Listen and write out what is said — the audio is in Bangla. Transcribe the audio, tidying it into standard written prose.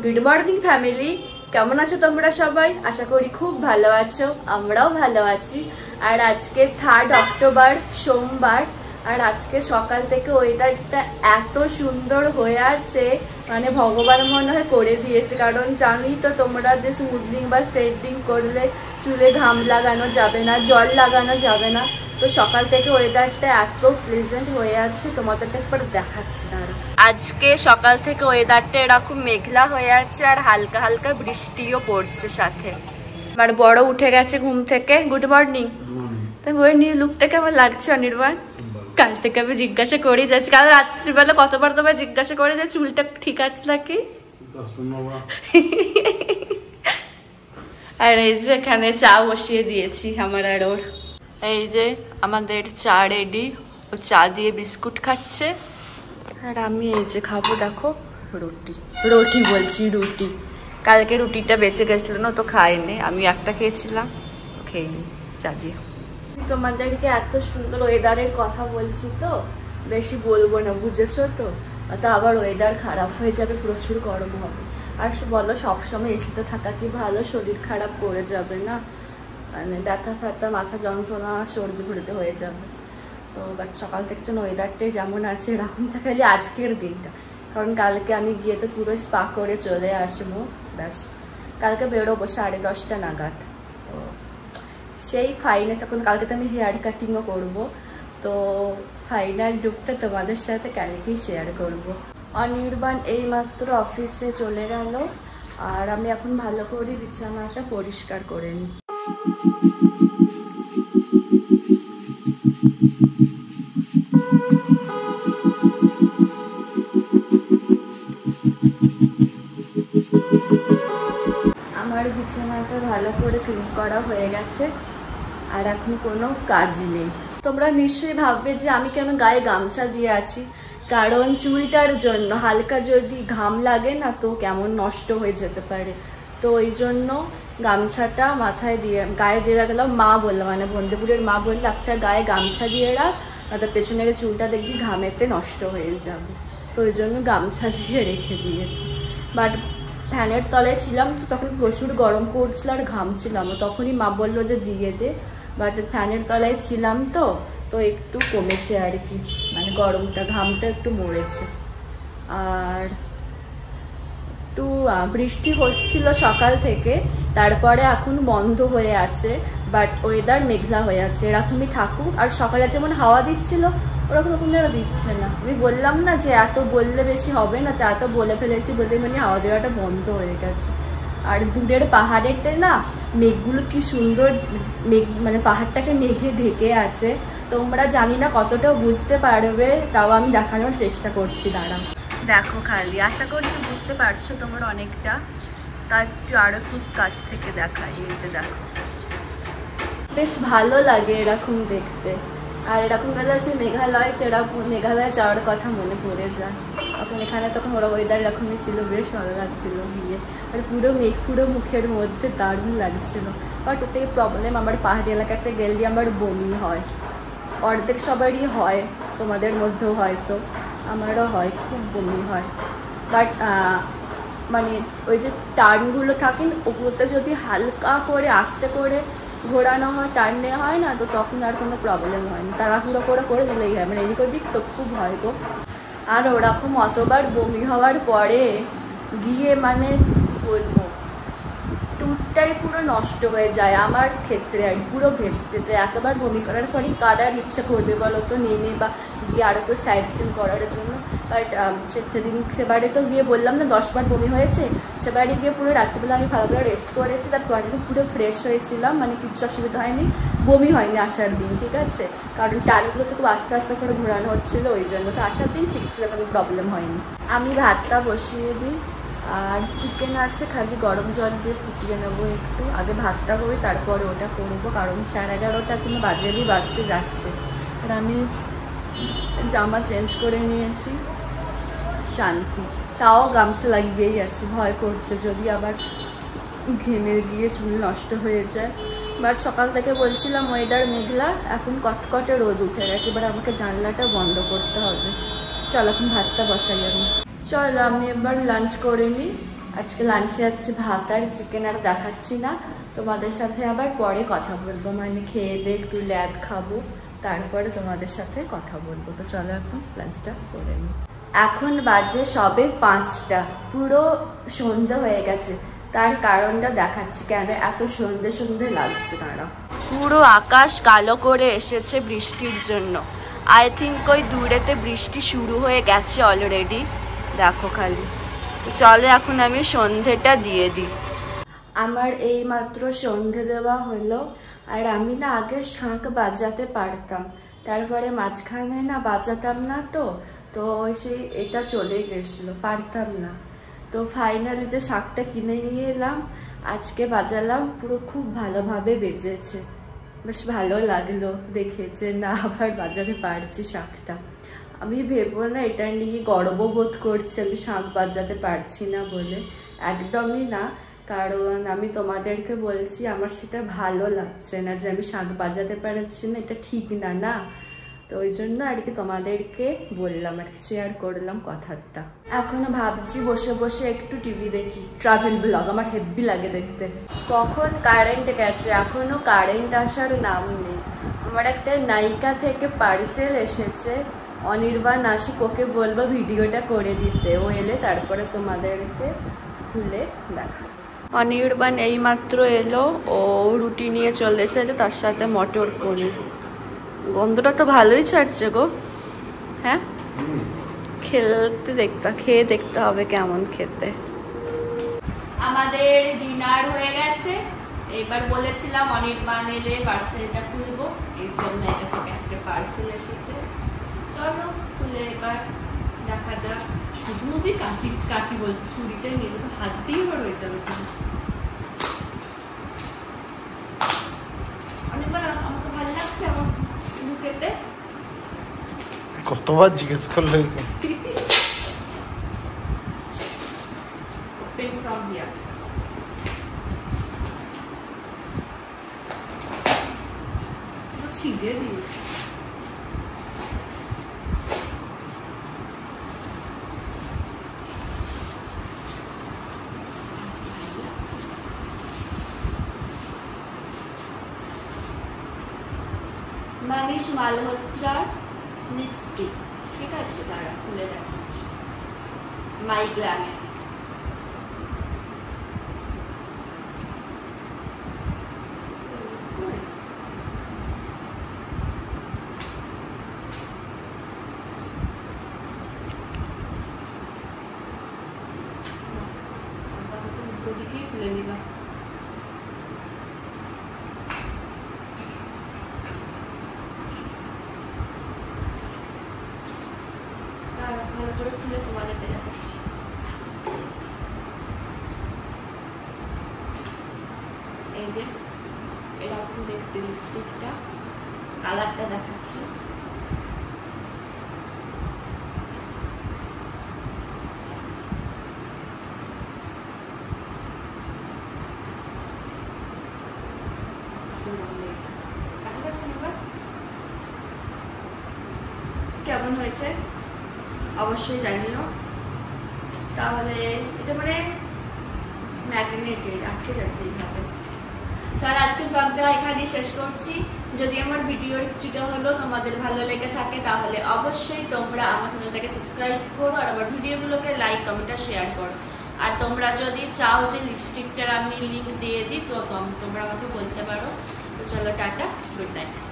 গুড মর্নিং ফ্যামিলি, কেমন আছো তোমরা সবাই? আশা করি খুব ভালো আছো, আমরাও ভালো আছি। আর আজকে 3 অক্টোবর সোমবার, আর আজকে সকাল থেকে ওয়েদারটা এত সুন্দর হয়ে আছে, মানে ভগবান মনে হয় করে দিয়েছে। কারণ জানোই তো তোমরা যে স্মুথনিং বা স্ট্রেটনিং করলে চুলে ঘাম লাগানো যাবে না, জল লাগানো যাবে না। তো সকাল থেকে ওয়েদারটা এত প্লেজেন্ট হয়ে আছে, তোমাদেরকে একবার দেখাচ্ছি না। আজকে সকাল থেকে ওয়েদারটা এরকম মেঘলা হয়ে আছে আর হালকা হালকা বৃষ্টিও পড়ছে সাথে। আমার বড় উঠে গেছে ঘুম থেকে। Good morning. তো ওই নিউ লুকটা কেমন লাগছে অনির্বাণ? কাল থেকে আমি জিজ্ঞাসা করেই যাচ্ছি, কাল রাত্রিবেলা কতবার তোমায় জিজ্ঞাসা করে যে চুলটা ঠিক আছে নাকি। আর এই যে এখানে চা বসিয়ে দিয়েছি আমার আর ওর। এই যে আমাদের চা রেডি, ও চা দিয়ে বিস্কুট খাচ্ছে আর আমি এই যে খাবো, দেখো রুটি। কালকে রুটিটা বেঁচে গেছিল না, তো খাইনি, আমি একটা খেয়েছিলাম, খেয়ে নি চা দিয়ে। তোমাদেরকে এত সুন্দর ওয়েদারের কথা বলছি তো বেশি বলবো না, বুঝেছো তো? তা আবার ওয়েদার খারাপ হয়ে যাবে, প্রচুর গরম হবে। আর বলো সবসময় এসিতে থাকা কি ভালো? শরীর খারাপ করে যাবে না, মানে ব্যথা ফ্যাথা, মাথা যন্ত্রণা, সর্দি ফর্দি হয়ে যাবে। তো সকাল থেকে যেন ওয়েদারটাই যেমন আছে এরকম থাকলে আজকের দিনটা। কারণ কালকে আমি গিয়ে তো পুরো স্পা করে চলে আসবো, ব্যাস কালকে বেরোবো 10:30 নাগাদ। তো সেই ফাইনাল, তখন কালকে তো আমি হেয়ার কাটিংও করবো, তো ফাইনাল লুকটা তোমাদের সাথে কালকেই শেয়ার করব। অনির্বাণ এইমাত্র অফিসে চলে গেল আর আমি এখন ভালো করে বিছানাটা পরিষ্কার করে নিই। আমার বিছানাটা ভালো করে ক্লিন করা হয়ে গেছে আর এখন কোনো কাজ নেই। তোমরা নিশ্চয়ই ভাববে যে আমি কেন গায়ে গামছা দিয়ে আছি, কারণ চুলটার জন্য হালকা যদি ঘাম লাগে না তো কেমন নষ্ট হয়ে যেতে পারে। তো ওই জন্য গামছাটা মাথায় দিয়ে গায়ে দিয়ে রাখলাম। মা বললো, মানে বন্ধুপুরের মা বললো একটা গায়ে গামছা দিয়ে রাখ, তার পেছনের চুলটা দেখবি ঘামেতে নষ্ট হয়ে যাবে। তো ওই জন্য গামছা দিয়ে রেখে দিয়েছি। বাট ফ্যানের তলায় ছিলাম তো তখন প্রচুর গরম পড়ছিল আর ঘামছিলাম, তখনই মা বললো যে দিয়ে দে। বাট ফ্যানের তলায় ছিলাম তো একটু কমেছে আর কি, মানে গরমটা, ঘামটা একটু মরেছে। আর একটু বৃষ্টি হচ্ছিল সকাল থেকে, তারপরে এখন বন্ধ হয়ে আছে। বাট ওয়েদার মেঘলা হয়ে আছে, এরকমই থাকুক। আর সকালে যেমন হাওয়া দিচ্ছিল ওরকম যেন দিচ্ছে না। আমি বললাম না যে এত বললে বেশি হবে না, তো এত বলে ফেলেছি বলে মানে হাওয়া দেওয়াটা বন্ধ হয়ে গেছে। আর দূরের পাহাড়েতে না মেঘগুলো কি সুন্দর, মানে পাহাড়টাকে মেঘে ঢেকে আছে। তোমরা জানি না কতটা বুঝতে পারবে, তাও আমি দেখানোর চেষ্টা করছি। দাঁড়াও, দেখো খালি, আশা করছি বুঝতে পারছো তোমরা অনেকটা। তার একটু আরো খুব কাছ থেকে দেখাই। এই যে দেখো, বেশ ভালো লাগে এরকম দেখতে। আর এরকম গেলে সে মেঘালয়ে যাওয়ার কথা মনে পড়ে যায়। তখন এখানে তখন ওরা ওয়েদার এরকমই ছিল, বেশ ভালো লাগছিল গিয়ে। আর পুরো মুখের মধ্যে দারুণ লাগছিল। বাট ওটাই প্রবলেম, আমার পাহাড়ি এলাকাতে গেলে আমার বমি হয়। অর্ধেক সবারই হয়, তোমাদের মধ্যেও হয়তো, আমারও হয়, খুব বমি হয়। বাট মানে ওই যে টার্নগুলো থাকেন ওগুলোতে যদি হালকা করে আস্তে করে ঘোরানো হয়, টার্ন নেওয়া হয় না, তো তখন আর কোনো প্রবলেম হয় না। তাড়াহুড়ো করে দিলেই হয়, মানে এদিক ওদিক তো খুব হয় গো। আর ওরকম অতবার বমি হওয়ার পরে গিয়ে মানে বলবো টুরটাই পুরো নষ্ট হয়ে যায় আমার ক্ষেত্রে, আর পুরো ভেস্তে যায়। এতবার বমি করার পরে কারার ইচ্ছা করবে বলো তো নেমে বা গিয়ে আরও তো সাইড সিন করার জন্য। বাট সেবারে তো গিয়ে বললাম না 10 বার বমি হয়েছে। সেবারে গিয়ে পুরো রাত্রিবেলা আমি ভালো করে রেস্ট করেছি, তারপরে পুরো ফ্রেশ হয়েছিলাম, মানে কিছু অসুবিধা হয়নি, বমি হয়নি আসার দিন, ঠিক আছে? কারণ টার্নগুলো তো খুব আস্তে আস্তে করে ঘোরানো হচ্ছিলো, ওই জন্য তো আসার দিন ঠিক ছিল, কোনো প্রবলেম হয়নি। আমি ভাতটা বসিয়ে দিই, আর চিকেন আছে, খালি গরম জল দিয়ে ফুটিয়ে নেবো একটু। আগে ভাতটা করি তারপরে ওটা করবো, কারণ 11:30 কোনো বাজতে যাচ্ছে। আর আমি জামা চেঞ্জ করে নিয়েছি, শান্তি। তাও গামছা লাগিয়েই আছি, ভয় করছে যদি আবার ঘেমে গিয়ে চুল নষ্ট হয়ে যায়। বাট সকাল থেকে বলছিলাম ওয়েদার মেঘলা, এখন কটকটে রোদ উঠে গেছে। এবার আমাকে জানলাটা বন্ধ করতে হবে। চল এখন ভাতটা বসাই আমি। চল আমি এবার লাঞ্চ করে নিই, আজকে লাঞ্চে আছে ভাত আর চিকেন, আর দেখাচ্ছি না তোমাদের সাথে, আবার পরে কথা বলবো, মানে খেয়ে দিয়ে একটু ল্যাদ খাবো, তারপরে তোমাদের সাথে কথা বলবো। তো চলো এখন লাঞ্চটা করে নিই। এখন বাজে সবে 5টা, পুরো সন্ধ্যে হয়ে গেছে। তার কারণটা দেখাচ্ছি কেন এত সন্ধ্যে সন্ধ্যে লাগছে। কারণ পুরো আকাশ কালো করে এসেছে বৃষ্টির জন্য। আই থিঙ্ক ওই দূরেতে বৃষ্টি শুরু হয়ে গেছে অলরেডি, দেখো খালি। চলো এখন আমি সন্ধেটা দিয়ে দিই। আমার এই মাত্র সন্ধে দেওয়া হলো। আর আমি না আগে শাঁখ বাজাতে পারতাম, তারপরে মাঝখানে না বাজাতাম না, তো সেই এটা চলে গেছিলো, পারতাম না। তো ফাইনালি যে শাঁখটা কিনে নিয়ে এলাম, আজকে বাজালাম, পুরো খুব ভালোভাবে বেজেছে। বেশ ভালো লাগলো দেখে যে না আবার বাজাতে পারছি শাঁখটা। আমি ভেবো না এটা নিয়ে গর্ববোধ করছি আমি শাঁখ বাজাতে পারছি না বলে, একদমই না। কারণ আমি তোমাদেরকে বলছি আমার সেটা ভালো লাগছে না যে আমি শাঁখ বাজাতে পারছি না, এটা ঠিক না, না। তো ওই জন্য আর কি তোমাদেরকে বললাম, আর কি শেয়ার করলাম কথাটা। এখনো ভাবছি বসে বসে একটু টিভি দেখি, ট্রাভেল ব্লগ, আমার হেভি লাগে দেখতে। কখন কারেন্ট গেছে, এখনো কারেন্ট আসার নাম নেই। আমার একটা নায়িকা থেকে পার্সেল এসেছে, অনির্বাণ আসুক, ওকে বলবো ভিডিওটা করে দিতে, ও এলে তারপরে তোমাদেরকে খুলে দেখা। অনির্বাণ এইমাত্র এলো, ও রুটি নিয়ে চলে এসেছে, তার সাথে মটর পনির। গন্ধটা তো ভালোই ছাড়ছে গো। হ্যাঁ, খেয়ে দেখতে হবে কেমন খেতে। আমাদের ডিনার হয়ে গেছে। এবার বলেছিলাম অনির্বাণ এলে পার্সেলটা খুলবো, এই জন্য এটা থেকে একটা পার্সেল এসেছে। চলো খুলে এবার দেখা যাক। শুধু যদি কাঁচি বলছি, ছুরিটা নিয়ে হাত দিয়ে এবার হয়ে যাবে। অনির্বাণ আমার তো ভালো লাগছে আমার খেতে। কতবার জিজ্ঞেস করলে? ছিঁড়ে দিই। মানিশ মালহোত্রার লিপস্টিক, ঠিক আছে, তারা খুলে দেখাচ্ছি, মাই গ্ল্যামের। দিকেই খুলে নিলাম। ভালো করে খুলে তোমাদেরকে দেখাচ্ছি। এই যে এরকম দেখতে লিপস্টিকটা, কালারটা দেখাচ্ছি। কেমন হয়েছে অবশ্যই জানিও। তাহলে এটা মানে ম্যাগনেটেড আটকে যাচ্ছে এইভাবে। তাহলে আজকের ব্লগটা এখানেই শেষ করছি। যদি আমার ভিডিওর কিছুটা হলেও তোমাদের ভালো লেগে থাকে তাহলে অবশ্যই তোমরা আমার চ্যানেলটাকে সাবস্ক্রাইব করো, আর আমার ভিডিওগুলোকে লাইক কমেন্ট আর শেয়ার করো। আর তোমরা যদি চাও যে লিপস্টিকটার আমি লিঙ্ক দিয়ে দিই তো তোমরা আমাকে বলতে পারো। তো চলো টাটা, গুড নাইট।